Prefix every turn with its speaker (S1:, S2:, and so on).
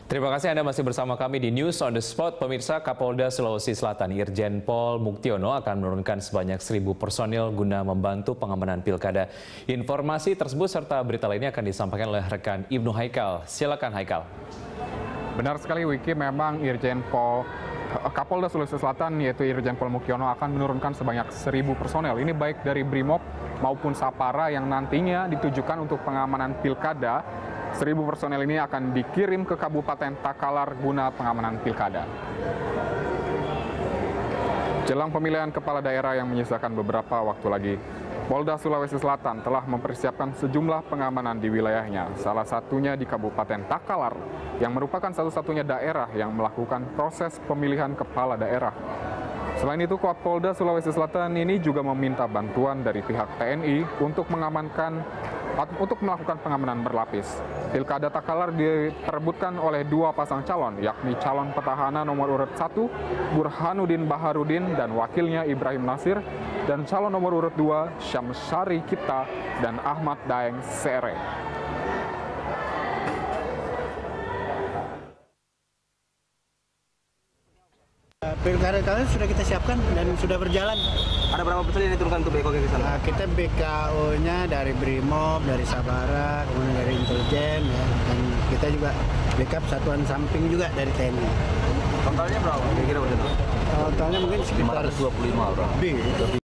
S1: Terima kasih Anda masih bersama kami di News on the Spot. Pemirsa, Kapolda Sulawesi Selatan Irjen Pol Muktiono akan menurunkan sebanyak 1.000 personil guna membantu pengamanan pilkada. Informasi tersebut serta berita lainnya akan disampaikan oleh rekan Ibnu Haikal. Silakan Haikal.
S2: Benar sekali Wiki, memang Kapolda Sulawesi Selatan yaitu Irjen Pol Muktiono akan menurunkan sebanyak 1.000 personel. Ini baik dari Brimob maupun Sapara yang nantinya ditujukan untuk pengamanan pilkada. 1.000 personel ini akan dikirim ke Kabupaten Takalar guna pengamanan pilkada. Jelang pemilihan kepala daerah yang menyisakan beberapa waktu lagi, Polda Sulawesi Selatan telah mempersiapkan sejumlah pengamanan di wilayahnya, salah satunya di Kabupaten Takalar, yang merupakan satu-satunya daerah yang melakukan proses pemilihan kepala daerah. Selain itu, Kapolda Sulawesi Selatan ini juga meminta bantuan dari pihak TNI untuk melakukan pengamanan berlapis. Pilkada Takalar diperebutkan oleh dua pasang calon, yakni calon petahana nomor urut 1, Burhanuddin Baharudin dan wakilnya Ibrahim Nasir, dan calon nomor urut 2, Syamsari Kita dan Ahmad Daeng Sere.
S3: Pilkada kali sudah kita siapkan dan sudah berjalan.
S4: Ada berapa personil yang diturunkan untuk BKO ke sana?
S3: Kita BKO-nya dari Brimob, dari Sabara, kemudian dari Intelijen, ya. Dan kita juga backup satuan samping juga dari TNI.
S4: Totalnya berapa? Kira-kira berapa?
S3: Totalnya mungkin sekitar
S4: 525 orang.
S3: lebih.